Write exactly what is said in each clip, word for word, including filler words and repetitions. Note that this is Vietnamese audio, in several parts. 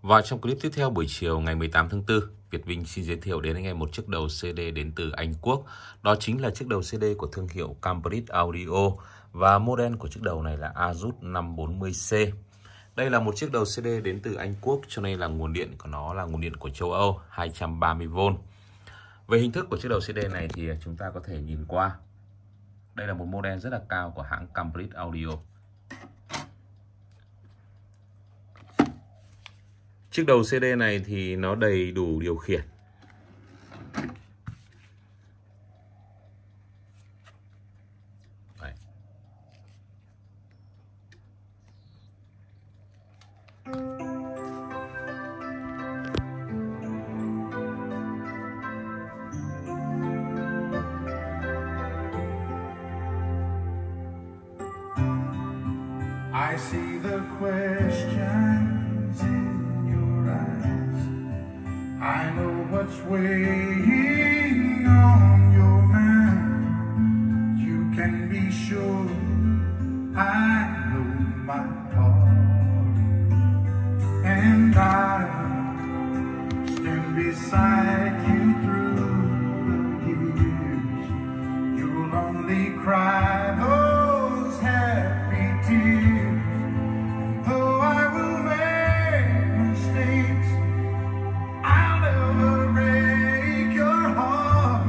Và trong clip tiếp theo buổi chiều ngày mười tám tháng tư, Việt Vinh xin giới thiệu đến anh em một chiếc đầu xê đê đến từ Anh Quốc. Đó chính là chiếc đầu xê đê của thương hiệu Cambridge Audio và model của chiếc đầu này là Asus năm bốn mươi C. Đây là một chiếc đầu xê đê đến từ Anh Quốc, cho nên là nguồn điện của nó là nguồn điện của châu Âu hai trăm ba mươi vôn. Về hình thức của chiếc đầu xê đê này thì chúng ta có thể nhìn qua. Đây là một model rất là cao của hãng Cambridge Audio. Chiếc đầu xê đê này thì nó đầy đủ điều khiển. Đấy. I see the questions in your eyes. I know what's weighing on your mind. You can be sure I know my part, and I'll stand beside you through the years. You'll only cry those happy tears. Though I will make mistakes, I'll never break your heart,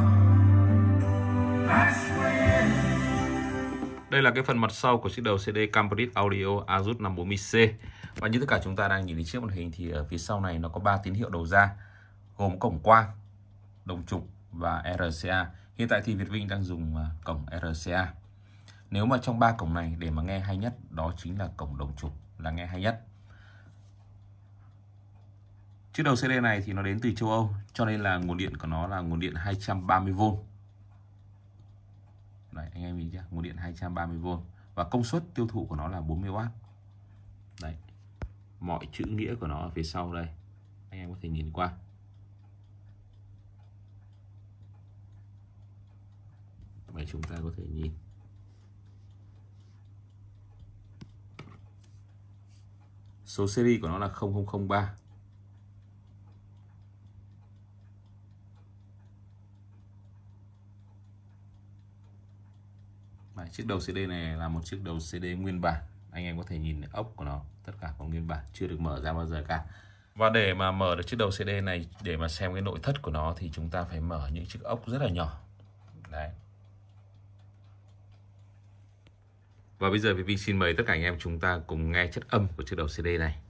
I swear. Đây là cái phần mặt sau của chiếc đầu xê đê Cambridge Audio Asus năm bốn mươi C. Và như tất cả chúng ta đang nhìn thấy trước màn hình thì ở phía sau này nó có ba tín hiệu đầu ra, gồm cổng quang, đồng trục và rờ xê a. Hiện tại thì Việt Vinh đang dùng cổng rờ xê a. Nếu mà trong ba cổng này để mà nghe hay nhất, đó chính là cổng đồng trục là nghe hay nhất. Chiếc đầu xê đê này thì nó đến từ châu Âu, cho nên là nguồn điện của nó là nguồn điện hai trăm ba mươi vôn. Đấy, anh em nhìn chưa? Nguồn điện hai trăm ba mươi vôn và công suất tiêu thụ của nó là bốn mươi oát. Đấy. Mọi chữ nghĩa của nó ở phía sau đây. Anh em có thể nhìn qua. Vậy chúng ta có thể nhìn. Số series của nó là không không không ba. Đấy, chiếc đầu xê đê này là một chiếc đầu xê đê nguyên bản. Anh em có thể nhìn ốc của nó, tất cả còn nguyên bản, chưa được mở ra bao giờ cả. Và để mà mở được chiếc đầu xê đê này, để mà xem cái nội thất của nó thì chúng ta phải mở những chiếc ốc rất là nhỏ. Đấy. Và bây giờ Việt Vinh xin mời tất cả anh em chúng ta cùng nghe chất âm của chiếc đầu xê đê này.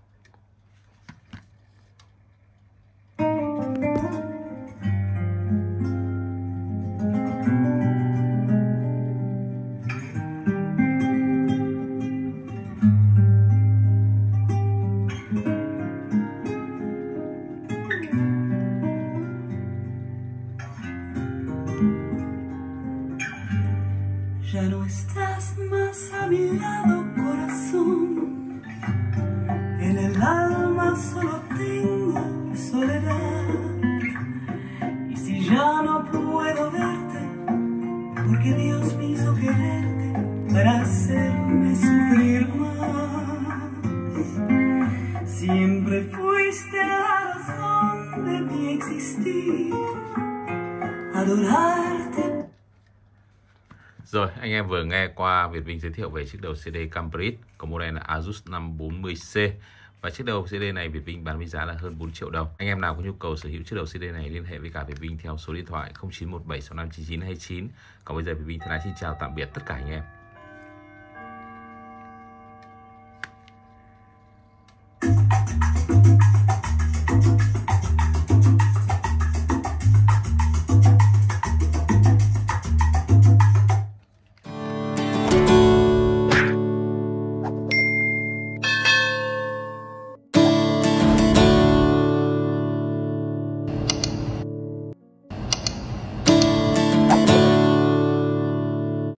Ya no estás más a mi lado, corazón. En el alma solo tengo soledad. Y si ya no puedo verte, porque Dios me hizo quererte para hacerme sufrir más. Siempre fuiste la razón de mi existir, adorarte. Rồi, anh em vừa nghe qua Việt Vinh giới thiệu về chiếc đầu xê đê Cambridge có model là Asus năm bốn mươi C. Và chiếc đầu xê đê này Việt Vinh bán với giá là hơn bốn triệu đồng. Anh em nào có nhu cầu sở hữu chiếc đầu xê đê này liên hệ với cả Việt Vinh theo số điện thoại không chín một bảy sáu năm chín chín hai chín. Còn bây giờ Việt Vinh thân ái xin chào tạm biệt tất cả anh em.